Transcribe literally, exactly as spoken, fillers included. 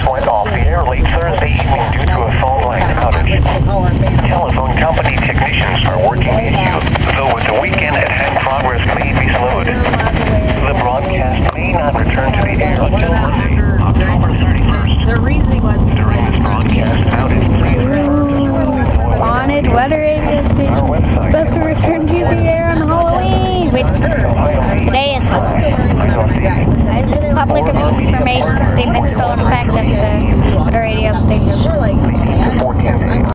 went off the air late Thursday evening due to a phone line outage. Telephone company technicians are working the issue, though with the weekend at hand, progress may be slowed. The broadcast may not return to the air until Monday, October thirty-first. The reasoning was during this broadcast outage. On it, weather is supposed to return to the air on Halloween, which today is Halloween. Is this public information statement still in effect of the radio station?